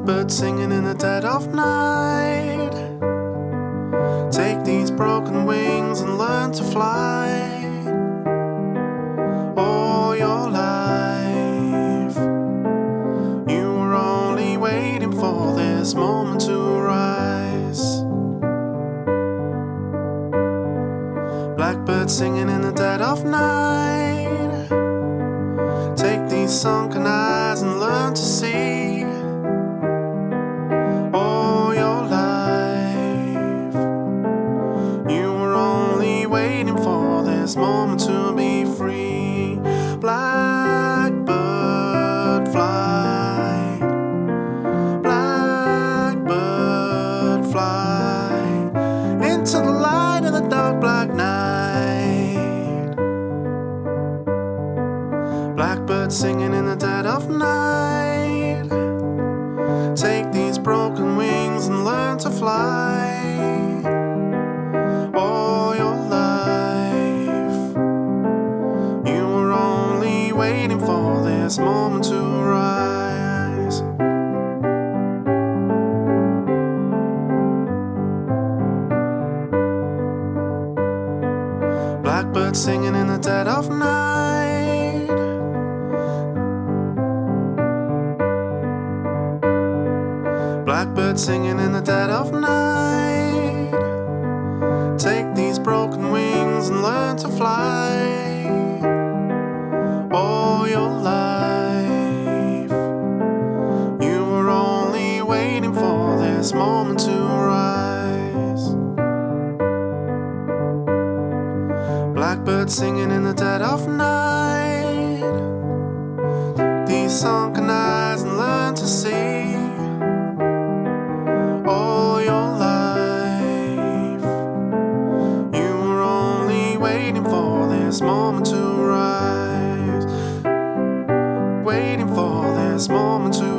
Blackbird singing in the dead of night. Take these broken wings and learn to fly. All your life you were only waiting for this moment to rise. Blackbird singing in the dead of night. Take these sunken eyes and learn to see. All your life you were only waiting for this moment to be free. Blackbird fly, blackbird fly into the light of the dark black night. Blackbird singing in the dead of night. Take these broken wings and learn to fly. All your life you were only waiting for this moment to rise. Blackbird singing in the dead of night. Blackbird singing in the dead of night. Take these broken wings and learn to fly. All your life you were only waiting for this moment to rise. Blackbird singing in the dead of night. These sunken eyes and learn to see. All your life you were only waiting for this moment to rise. Waiting for this moment to